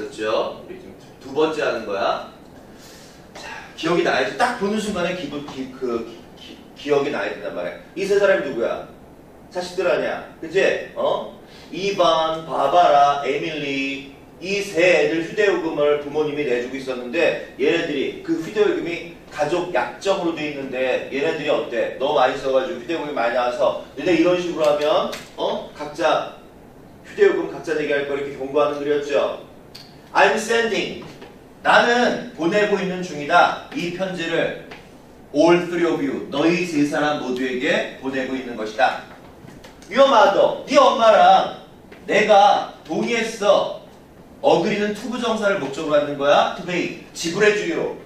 있었죠. 우리 지금 두 번째 하는 거야. 자, 기억이 나야지. 딱 보는 순간에 기억이 나야 된단 말이야. 이 세 사람이 누구야? 자식들 아니야. 그치? 이반, 바바라, 에밀리 이 세 애들 휴대요금을 부모님이 내주고 있었는데 얘네들이 그 휴대요금이 가족 약정으로 돼 있는데 얘네들이 어때? 너무 많이 써가지고 휴대요금이 많이 나와서 너네 이런 식으로 하면 각자 휴대요금 각자 내기할 거 이렇게 경고하는 글이었죠. I'm sending 나는 보내고 있는 중이다. 이 편지를 all three of you 너희 세 사람 모두에게 보내고 있는 것이다. Your mother 네 엄마랑 내가 동의했어. 어그리는 투부정사를 목적으로 하는 거야. to pay 지불해주기로.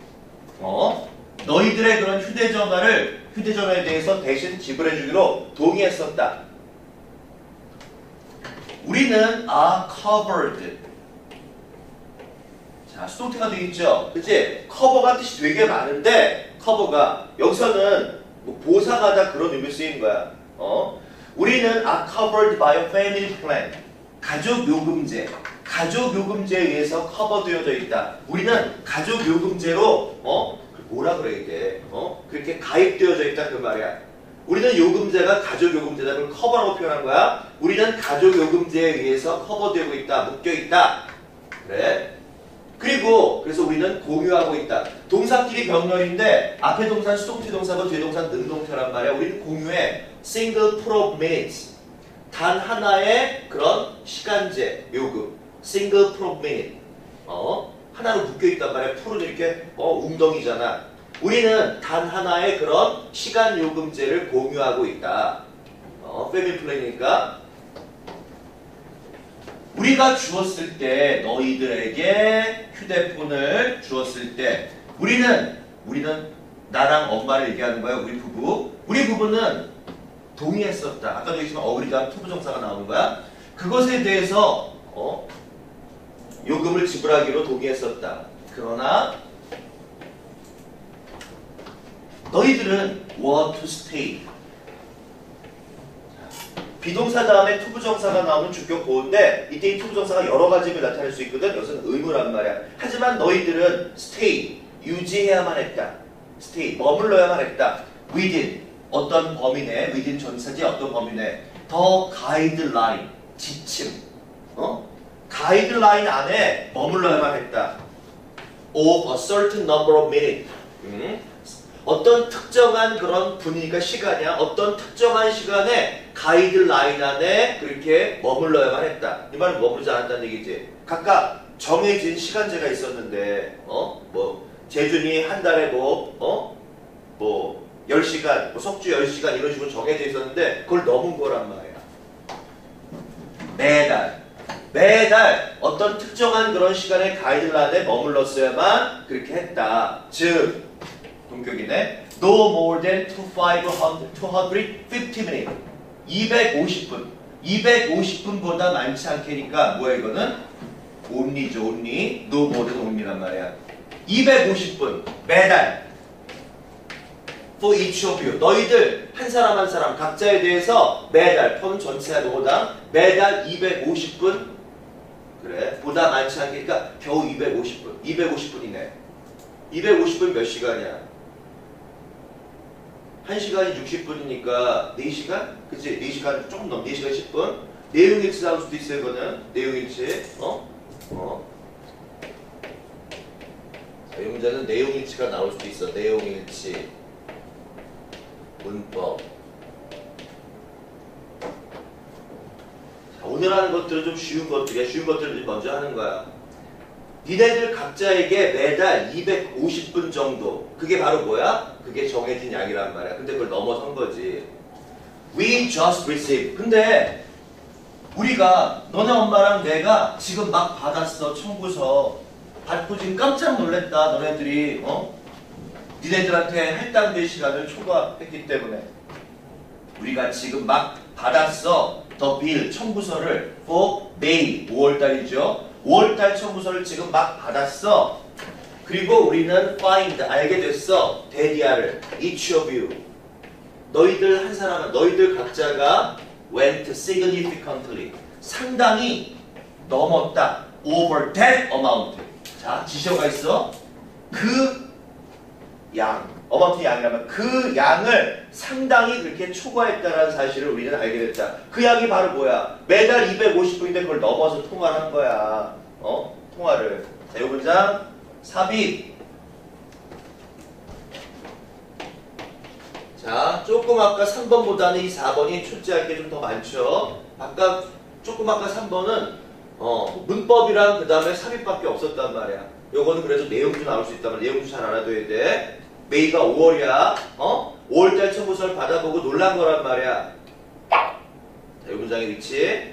너희들의 그런 휴대전화에 대해서 대신 지불해주기로 동의했었다. 우리는 are covered. 자, 수동태가 되어 있죠. 그치? 커버가 뜻이 되게 많은데 커버가 여기서는 뭐 보상하다 그런 의미로 쓰인 거야. 우리는 are covered by a family plan. 가족요금제에 의해서 커버되어져 있다. 우리는 가족요금제로 뭐라 그래야 돼? 그렇게 가입되어져 있다 그 말이야. 우리는 요금제가 가족요금제다. 그걸 커버라고 표현한 거야. 우리는 가족요금제에 의해서 커버되고 있다. 묶여있다. 그래. 그리고 그래서 우리는 공유하고 있다. 동사끼리 병렬인데 앞에 동사는 수동태 동사고 뒤에 동사는 능동태란 말이야. 우리는 공유해. single per minute. 단 하나의 그런 시간제 요금. single per minute. 하나로 묶여있단 말이야. 풀은 이렇게 웅덩이잖아. 우리는 단 하나의 그런 시간 요금제를 공유하고 있다. 패밀리 플랜이니까. 우리가 주었을 때 너희들에게 휴대폰을 주었을 때 우리는 나랑 엄마를 얘기하는 거야. 우리 부부는 동의했었다. 아까도 얘기했지만 어그리다 투부정사가 나오는 거야. 그것에 대해서 요금을 지불하기로 동의했었다. 그러나 너희들은 were to stay. 비동사 다음에 투부정사가 나오면 주격 보호인데 이때 이 투부정사가 여러 가지 의미를 나타낼 수 있거든. 여기서는 의무란 말이야. 하지만 너희들은 stay, 유지해야만 했다. stay, 머물러야만 했다. within, 어떤 범위 내, within 전사지 어떤 범위 내. the guideline, 지침. 가이드라인 안에 머물러야만 했다. of a certain number of minutes. 어떤 특정한 그런 분위기가 시간이야. 어떤 특정한 시간에 가이드라인 안에 그렇게 머물러야만 했다. 이 말은 머무르지 않았다는 얘기지. 각각 정해진 시간제가 있었는데 재준이 한 달에 10시간, 석주 10시간 이런 식으로 정해져 있었는데 그걸 넘은 거란 말이야. 매달 어떤 특정한 그런 시간의 가이드라인에 머물렀어야만 그렇게 했다. 즉 동격이네. No more than 250 minutes. 250분. 250분보다 많지 않게니까 뭐야 이거는? only죠. only. No more than only란 말이야. 250분. 매달. For each of you. 너희들 한 사람 한 사람 각자에 대해서 매달 폰 전체야 노고당 매달 250분. 그래. 보다 많지 않게니까 겨우 250분. 250분이네. 250분 몇 시간이야? 1시간이 60분이니까 4시간? 그치? 4시간 조금 넘 4시간 10분? 내용일치 나올 수도 있어요, 이거는. 내용일치. 자, 이 문제는 내용일치가 나올 수도 있어. 내용일치. 문법. 자, 오늘 하는 것들은 좀 쉬운 것들이야. 쉬운 것들을 먼저 하는 거야. 니네들 각자에게 매달 250분 정도. 그게 바로 뭐야? 그게 정해진 양이란 말이야. 근데 그걸 넘어선 거지. We just received. 근데 우리가 너네 엄마랑 내가 지금 막 받았어. 청구서. 받고 지금 깜짝 놀랐다. 너네들이 니네들한테 할당된 시간을 초과했기 때문에 우리가 지금 막 받았어. The bill 청구서를 for May 5월달이죠. 5월달 청구서를 지금 막 받았어. 그리고 우리는 find 알게 됐어. 데디아를 each of you 너희들 한 사람은 너희들 각자가 went significantly 상당히 넘었다. over that amount. 자, 지시어가 있어. 그 양, amount의 양이라면 그 양을 상당히 그렇게 초과했다라는 사실을 우리는 알게 됐다. 그 양이 바로 뭐야? 매달 250분인데 그걸 넘어서 통화를 한 거야. 통화를. 자, 이 문장 삽입. 자, 조금 아까 3번보다는 이 4번이 출제할 게 좀 더 많죠. 아까 조금 아까 3번은 문법이랑 그 다음에 삽입밖에 없었단 말이야. 요거는 그래도 내용도 나올 수 있단 말이야. 내용도 잘 알아둬야 돼. 메이가 5월이야. 5월달 청구서를 받아보고 놀란 거란 말이야. 자, 이 문장의 위치.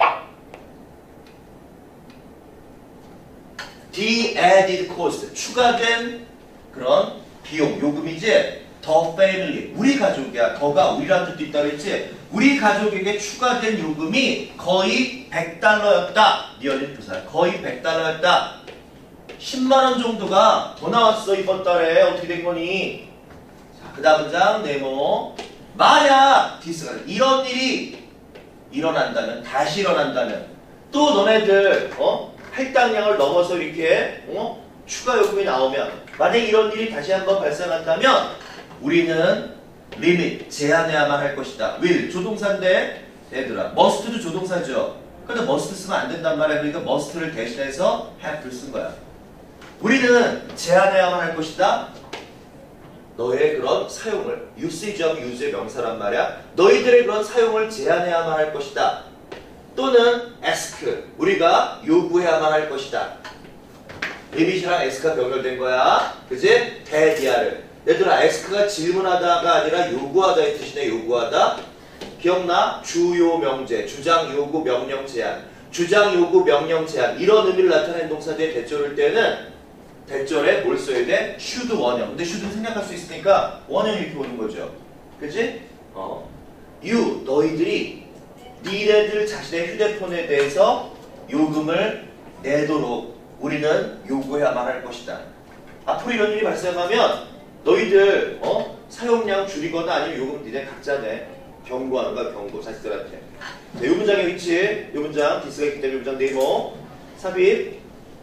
The added cost. 추가된 그런 비용, 요금이지. The family. 우리 가족이야. 더가 우리라는 뜻도 있다고 했지. 우리 가족에게 추가된 요금이 거의 $100였다. 니어린 부사. 거의 $100였다. 10만원 정도가 더 나왔어 이번 달에. 어떻게 된 거니? 자, 그 다음 문장 네모. 만약 디스가 이런 일이 일어난다면, 다시 일어난다면, 또 너네들 할당량을 넘어서 이렇게 추가 요금이 나오면, 만약 이런 일이 다시 한번 발생한다면 우리는 리밋, 제한해야만 할 것이다. will, 조동사인데 얘들아, must도 조동사죠. 근데 must 쓰면 안 된단 말이야. 그러니까 must를 대신해서 have를 쓴 거야. 우리는 제한해야만 할 것이다. 너의 그런 사용을, usage하고 use의 명사란 말이야. 너희들의 그런 사용을 제한해야만 할 것이다. 또는 ask, 우리가 요구해야만 할 것이다. 리밋이랑 ask가 병렬된 거야. 그지? 대디아를. 얘들아, ask가 질문하다가 아니라 요구하다의 뜻이네. 요구하다. 기억나? 주요 명제, 주장, 요구, 명령, 제한. 주장, 요구, 명령, 제한. 이런 의미를 나타내는 동사들의 대절일 때는 대절에 뭘 써야 돼? should 원형. 근데 should는 생략할 수 있으니까 원형 이렇게 오는 거죠. 그치? you, 너희들이 니네들 자신의 휴대폰에 대해서 요금을 내도록 우리는 요구해야만 할 것이다. 앞으로 이런 일이 발생하면 너희들 사용량 줄이거나 아니면 요금 니네 각자 내. 경고하는 거야. 경고 자식들한테. 네, 이 문장의 위치, 이 문장 디스가 있기 때문에 이 문장 네모 삽입.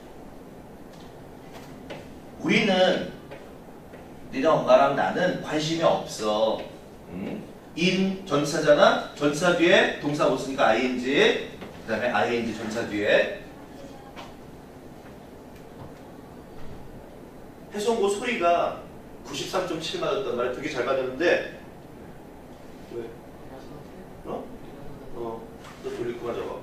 우리는 니네 엄마랑 나는 관심이 없어. in 전사잖아. 전사 뒤에 동사 못 쓰니까 ing. 그 다음에 ing 전사 뒤에 해송고 소리가 93.7 맞았단 말이야. 되게 잘 맞았는데 왜? 너 돌릴 거만 저거.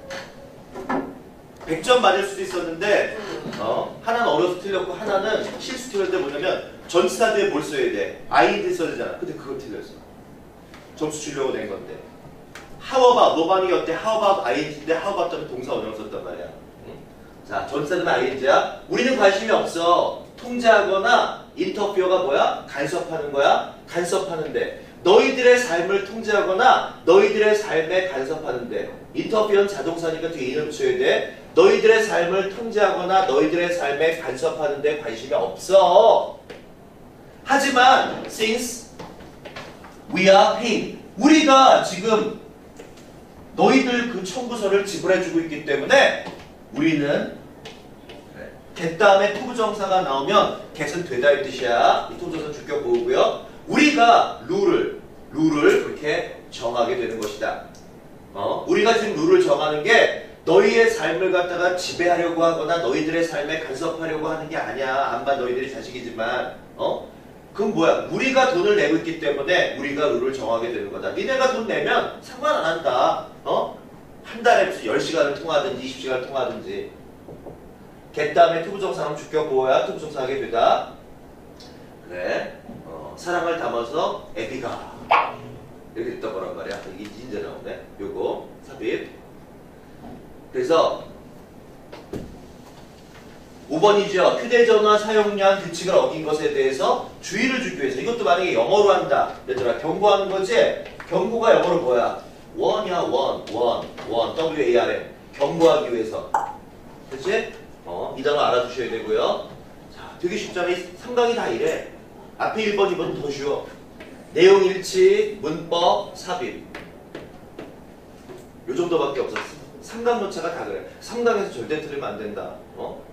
100점 맞을 수도 있었는데 하나는 어려서 틀렸고 하나는 실수 틀렸는데 뭐냐면 전치사 뒤에 뭘 써야 돼? 아이드 써야 되잖아. 근데 그거 틀렸어. 점수 주려고 낸 건데. How about, 너 반응이 어때? How about ing인데 how about 때는 동사 원형 썼단 말이야. 자, 전치사는 ing야. 우리는 관심이 없어. 통제하거나 인터피어가 뭐야? 간섭하는 거야? 간섭하는데. 너희들의 삶을 통제하거나 너희들의 삶에 간섭하는데. 인터피어는 자동사니까 뒤에 인을 붙여야 돼. 너희들의 삶을 통제하거나 너희들의 삶에 간섭하는데 관심이 없어. 하지만 since we are paying, 우리가 지금 너희들 그 청구서를 지불해주고 있기 때문에 우리는 get 다음에 투부정사가 나오면 get은 되다의 뜻이야. 이 투부정사 주격 보고요. 우리가 룰을 그렇게 정하게 되는 것이다. 우리가 지금 룰을 정하는 게 너희의 삶을 갖다가 지배하려고 하거나 너희들의 삶에 간섭하려고 하는 게 아니야. 암만 너희들이 자식이지만 그럼 뭐야? 우리가 돈을 내고 있기 때문에 우리가 룰을 정하게 되는 거다. 니네가 돈 내면 상관 안 한다. 한 달에 무슨 10시간을 통하든지 20시간을 통하든지. get 다음에 투부정사는 주격 보호야. 투부정사 하게 되다. 그래. 사랑을 담아서 애비가 이렇게 됐단 거란 말이야. 이게 이제 나오네. 요거 삽입. 그래서 5번이죠. 휴대전화 사용량 규칙을 어긴 것에 대해서 주의를 주기 위해서. 이것도 만약에 영어로 한다. 얘들아 경고하는 거지. 경고가 영어로 뭐야? 원이야. 원. WARM. 경고하기 위해서. 그치? 이 단어 알아두셔야 되고요. 자, 되게 쉽잖아. 이 3강이 다 이래. 앞에 1번, 2번은 더 쉬워. 내용 일치, 문법, 삽입. 요 정도밖에 없었어. 삼각노차가 다 그래. 삼각에서 절대 틀리면 안 된다. 어?